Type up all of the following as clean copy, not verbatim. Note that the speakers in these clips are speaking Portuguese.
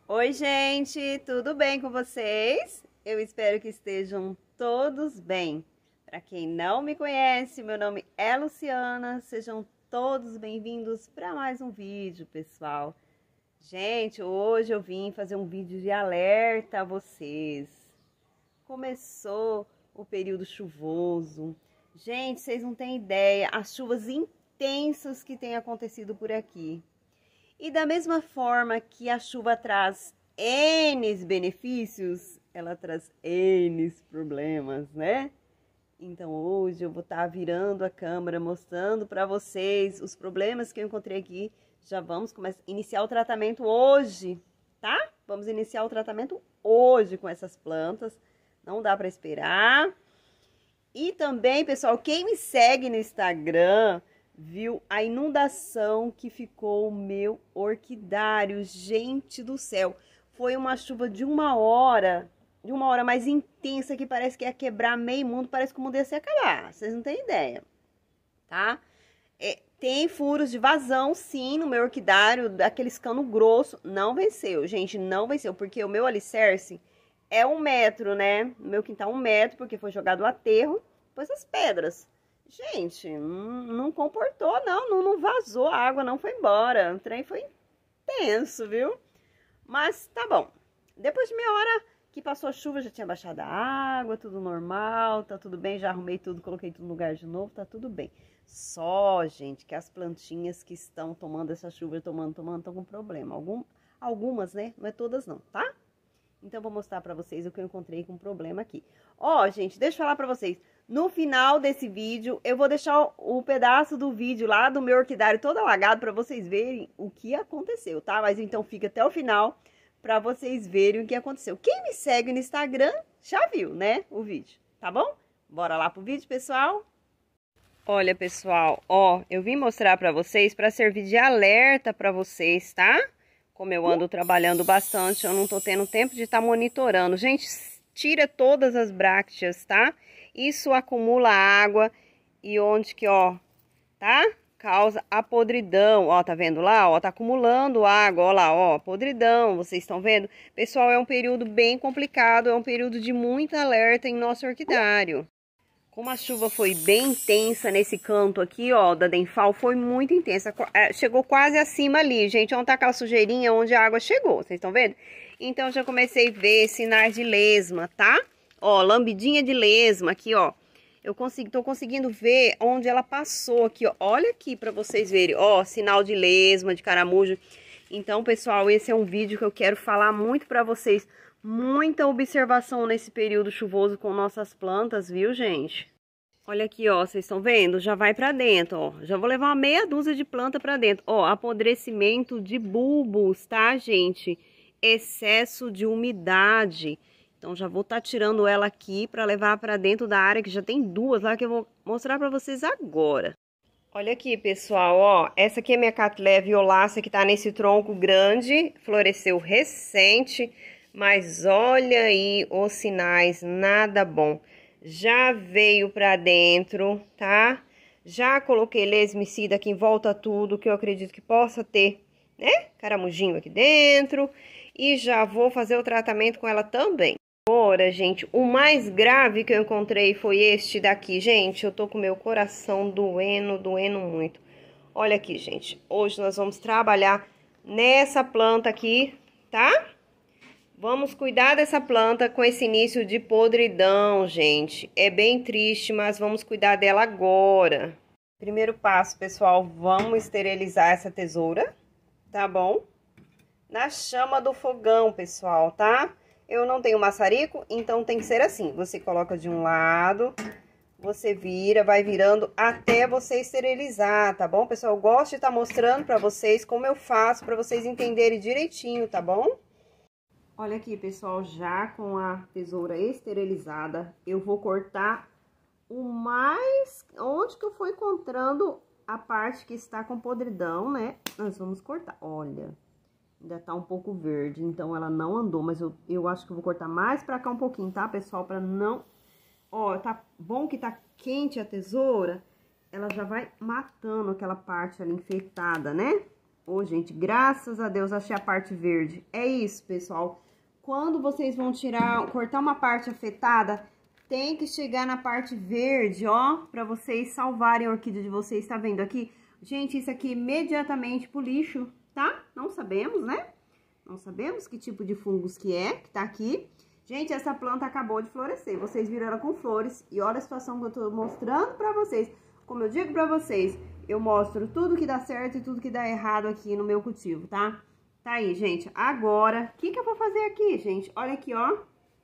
Oi, gente, tudo bem com vocês? Eu espero que estejam todos bem. Para quem não me conhece, meu nome é Luciana. Sejam todos bem-vindos para mais um vídeo, pessoal. Gente, hoje eu vim fazer um vídeo de alerta a vocês. Começou o período chuvoso. Gente, vocês não têm ideia as chuvas intensas que têm acontecido por aqui. E da mesma forma que a chuva traz N benefícios, ela traz N problemas, né? Então hoje eu vou estar virando a câmera, mostrando para vocês os problemas que eu encontrei aqui. Já vamos iniciar o tratamento hoje, tá? Vamos iniciar o tratamento hoje com essas plantas. Não dá para esperar. E também, pessoal, quem me segue no Instagram viu a inundação que ficou o meu orquidário. Gente do céu, foi uma chuva de uma hora mais intensa que parece que ia quebrar meio mundo, parece que o mundo ia se acabar, vocês não têm ideia, tá? Tem furos de vazão, sim, no meu orquidário, daqueles cano grosso, não venceu, gente, não venceu, porque o meu alicerce é 1 metro, né? No meu quintal 1 metro, porque foi jogado o aterro, depois as pedras. Gente, não comportou, não vazou, a água não foi embora. O trem foi intenso, viu? Mas tá bom. Depois de meia hora que passou a chuva, já tinha baixado a água, tudo normal, tá tudo bem. Já arrumei tudo, coloquei tudo no lugar de novo, tá tudo bem. Só, gente, que as plantinhas que estão tomando essa chuva, estão com problema. Algumas, né? Não é todas não, tá? Então, vou mostrar pra vocês o que eu encontrei com problema aqui. Ó, gente, deixa eu falar pra vocês. No final desse vídeo, eu vou deixar o pedaço do vídeo lá do meu orquidário todo alagado pra vocês verem o que aconteceu, tá? Mas então, fica até o final pra vocês verem o que aconteceu. Quem me segue no Instagram já viu, né, o vídeo, tá bom? Bora lá pro vídeo, pessoal? Olha, pessoal, ó, eu vim mostrar pra vocês pra servir de alerta pra vocês, tá? Como eu ando trabalhando bastante, eu não tô tendo tempo de estar monitorando. Gente, tira todas as brácteas, tá? Isso acumula água e onde que, ó, tá? Causa a podridão. Ó, tá vendo lá? Ó, tá acumulando água, ó lá, ó, podridão. Vocês estão vendo? Pessoal, é um período bem complicado, é um período de muita alerta em nosso orquidário. Como a chuva foi bem intensa nesse canto aqui, ó, da Denfal, foi muito intensa. Chegou quase acima ali, gente. Onde tá aquela sujeirinha onde a água chegou, vocês estão vendo? Então, já comecei a ver sinais de lesma, tá? Ó, lambidinha de lesma aqui, ó. Tô conseguindo ver onde ela passou aqui, ó. Olha aqui pra vocês verem, ó, sinal de lesma, de caramujo. Então, pessoal, esse é um vídeo que eu quero falar muito pra vocês. Muita observação nesse período chuvoso com nossas plantas, viu, gente? Olha aqui, ó, vocês estão vendo? Já vai pra dentro, ó. Já vou levar uma meia dúzia de planta pra dentro. Ó, apodrecimento de bulbos, tá, gente? Excesso de umidade. Então, já vou estar tirando ela aqui pra levar pra dentro da área, que já tem duas lá que eu vou mostrar pra vocês agora. Olha aqui, pessoal, ó. Essa aqui é minha Cattleya violácea, que tá nesse tronco grande. Floresceu recente. Mas olha aí os sinais, nada bom. Já veio pra dentro, tá? Já coloquei lesmicida aqui em volta tudo, que eu acredito que possa ter, né? Caramujinho aqui dentro. E já vou fazer o tratamento com ela também. Agora, gente, o mais grave que eu encontrei foi este daqui. Gente, eu tô com meu coração doendo muito. Olha aqui, gente. Hoje nós vamos trabalhar nessa planta aqui, tá? Vamos cuidar dessa planta com esse início de podridão, gente. É bem triste, mas vamos cuidar dela agora. Primeiro passo, pessoal, vamos esterilizar essa tesoura, tá bom? Na chama do fogão, pessoal, tá? Eu não tenho maçarico, então tem que ser assim. Você coloca de um lado, você vira, vai virando até você esterilizar, tá bom, pessoal? Eu gosto de estar mostrando pra vocês como eu faço, pra vocês entenderem direitinho, tá bom? Olha aqui, pessoal, já com a tesoura esterilizada, eu vou cortar onde que eu for encontrando a parte que está com podridão, né? Nós vamos cortar. Olha, ainda tá um pouco verde, então ela não andou, mas eu acho que eu vou cortar mais pra cá um pouquinho, tá, pessoal? Pra não... Ó, tá bom que tá quente a tesoura, ela já vai matando aquela parte ali infectada, né? Ô, gente, graças a Deus achei a parte verde. É isso, pessoal. Quando vocês vão cortar uma parte afetada, tem que chegar na parte verde, ó, pra vocês salvarem a orquídea de vocês. Tá vendo aqui? Gente, isso aqui imediatamente pro lixo, tá? Não sabemos, né? Não sabemos que tipo de fungos que tá aqui. Gente, essa planta acabou de florescer. Vocês viram ela com flores. E olha a situação que eu tô mostrando pra vocês. Como eu digo pra vocês, eu mostro tudo que dá certo e tudo que dá errado aqui no meu cultivo, tá? Tá aí, gente. Agora, o que eu vou fazer aqui, gente? Olha aqui, ó.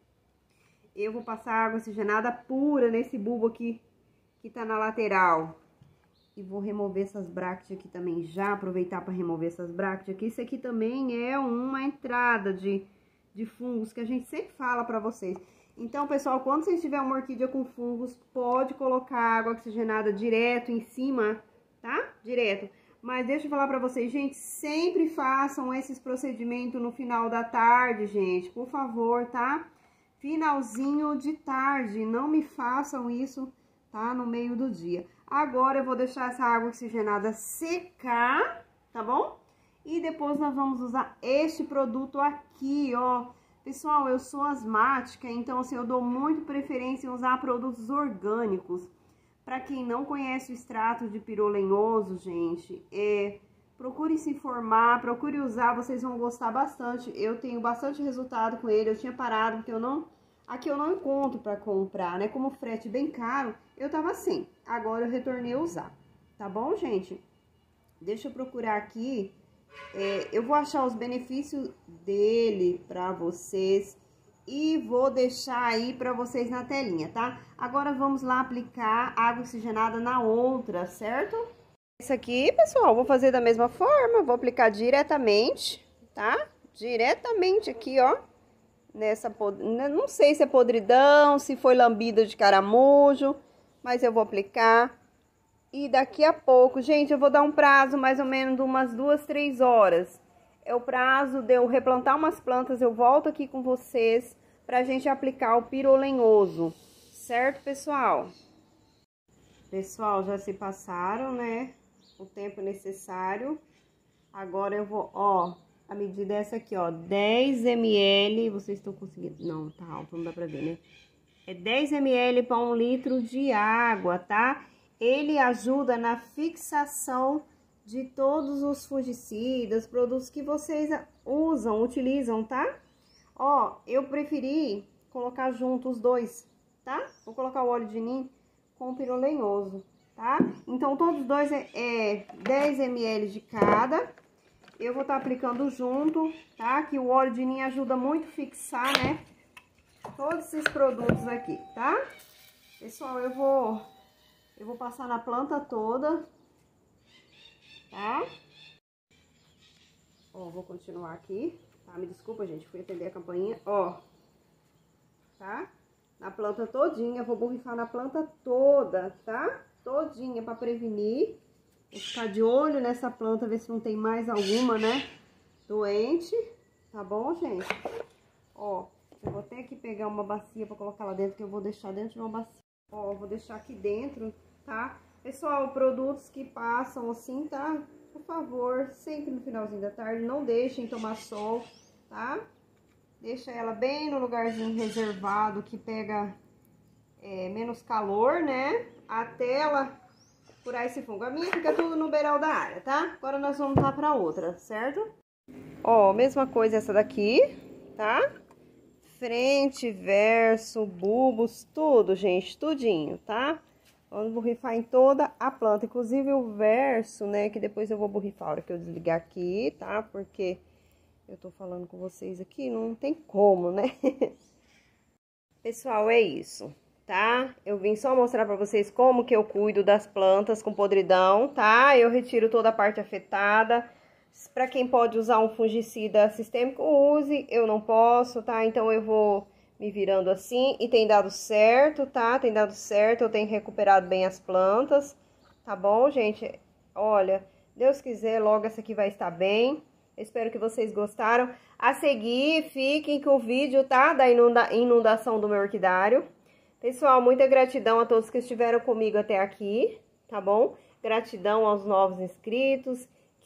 Eu vou passar água oxigenada pura nesse bulbo aqui, que tá na lateral. E vou remover essas brácteas aqui também já, aproveitar para remover essas brácteas aqui. Isso aqui também é uma entrada de fungos que a gente sempre fala para vocês. Então, pessoal, quando vocês tiverem uma orquídea com fungos, pode colocar água oxigenada direto em cima, tá? Direto. Mas deixa eu falar pra vocês, gente, sempre façam esses procedimentos no final da tarde, gente, por favor, tá? Finalzinho de tarde, não me façam isso, tá? No meio do dia. Agora eu vou deixar essa água oxigenada secar, tá bom? E depois nós vamos usar este produto aqui, ó. Pessoal, eu sou asmática, então assim, eu dou muito preferência em usar produtos orgânicos. Para quem não conhece o extrato de pirolenhoso, gente, procure se informar, procure usar, vocês vão gostar bastante. Eu tenho bastante resultado com ele, eu tinha parado porque aqui eu não encontro para comprar, né? Como o frete é bem caro, eu tava sem. Agora eu retornei a usar, tá bom, gente? Deixa eu procurar aqui, eu vou achar os benefícios dele para vocês. E vou deixar aí pra vocês na telinha, tá? Agora vamos lá aplicar água oxigenada na outra, certo? Esse aqui, pessoal, vou fazer da mesma forma. Vou aplicar diretamente, tá? Diretamente aqui, ó. Não sei se é podridão, se foi lambida de caramujo, mas eu vou aplicar. E daqui a pouco, gente, eu vou dar um prazo mais ou menos de umas 2, 3 horas. É o prazo de eu replantar umas plantas, eu volto aqui com vocês pra gente aplicar o pirolenhoso, certo, pessoal? Pessoal, já se passaram, né, o tempo necessário. Agora eu vou, ó, a medida é essa aqui, ó, 10 ml, vocês estão conseguindo, não, tá alto, não dá pra ver, né? É 10 ml para 1 litro de água, tá? Ele ajuda na fixação de todos os fungicidas, produtos que vocês utilizam, tá? Ó, eu preferi colocar junto os dois, tá? Vou colocar o óleo de nim com o pirolenhoso, tá? Então, todos os dois é 10 ml de cada. Eu vou estar aplicando junto, tá? Que o óleo de nim ajuda muito a fixar, né? Todos esses produtos aqui, tá? Pessoal, eu vou passar na planta toda, tá? Ó, vou continuar aqui, tá? Me desculpa, gente, fui atender a campainha, ó, tá? Na planta todinha, vou borrifar na planta toda, tá? Todinha, pra prevenir. Vou ficar de olho nessa planta, ver se não tem mais alguma, né, doente, tá bom, gente? Ó, eu vou até aqui pegar uma bacia pra colocar lá dentro, que eu vou deixar dentro de uma bacia. Ó, vou deixar aqui dentro, tá? Pessoal, produtos que passam assim, tá? Por favor, sempre no finalzinho da tarde, não deixem tomar sol, tá? Deixa ela bem no lugarzinho reservado, que pega menos calor, né? Até ela curar esse fungo. A minha fica tudo no beiral da área, tá? Agora nós vamos lá pra outra, certo? Ó, mesma coisa essa daqui, tá? Frente, verso, bulbos, tudo, gente, tudinho, tá? Vamos borrifar em toda a planta, inclusive o verso, né, que depois eu vou borrifar a hora que eu desligar aqui, tá? Porque eu tô falando com vocês aqui, não tem como, né? Pessoal, é isso, tá? Eu vim só mostrar pra vocês como que eu cuido das plantas com podridão, tá? Eu retiro toda a parte afetada. Pra quem pode usar um fungicida sistêmico, use, eu não posso, tá? Então eu vou me virando assim e tem dado certo, tá? Tem dado certo, eu tenho recuperado bem as plantas, tá bom, gente? Olha, Deus quiser, logo essa aqui vai estar bem. Espero que vocês gostaram. A seguir, fiquem com o vídeo, tá? Da inundação do meu orquidário. Pessoal, muita gratidão a todos que estiveram comigo até aqui, tá bom? Gratidão aos novos inscritos.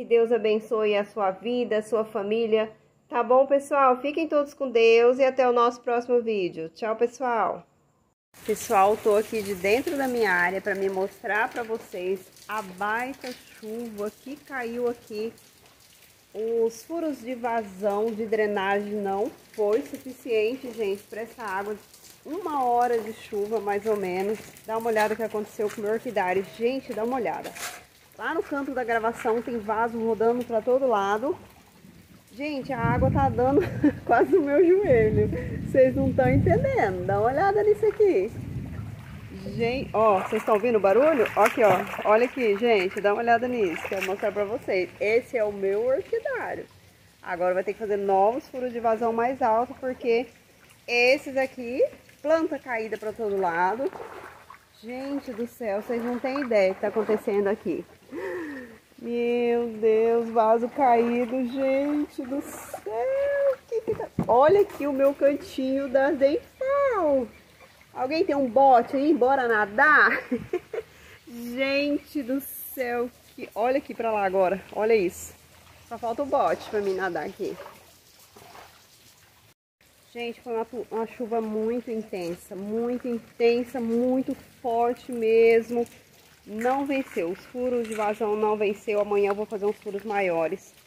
Que Deus abençoe a sua vida, a sua família. Tá bom, pessoal? Fiquem todos com Deus e até o nosso próximo vídeo. Tchau, pessoal! Pessoal, tô aqui de dentro da minha área para me mostrar para vocês a baita chuva que caiu aqui. Os furos de vazão de drenagem não foi suficiente, gente, para essa água. 1 hora de chuva, mais ou menos. Dá uma olhada o que aconteceu com o meu orquidário. Gente, dá uma olhada. Lá no canto da gravação tem vaso rodando para todo lado. Gente, a água tá dando quase no meu joelho. Vocês não estão entendendo. Dá uma olhada nisso aqui. Gente, ó, vocês estão ouvindo o barulho? Ó aqui, ó. Olha aqui, gente. Dá uma olhada nisso. Quero mostrar pra vocês. Esse é o meu orquidário. Agora vai ter que fazer novos furos de vazão mais alto, porque esses aqui, planta caída pra todo lado. Gente do céu, vocês não têm ideia do que tá acontecendo aqui. Meu Deus, vaso caído, gente do céu. Olha aqui o meu cantinho da dental. Alguém tem um bote aí? Bora nadar? Gente do céu. Olha aqui pra lá agora. Olha isso. Só falta o bote pra mim nadar aqui. Gente, foi uma chuva muito intensa, muito forte mesmo. Não venceu, os furos de vazão não venceu. Amanhã eu vou fazer uns furos maiores.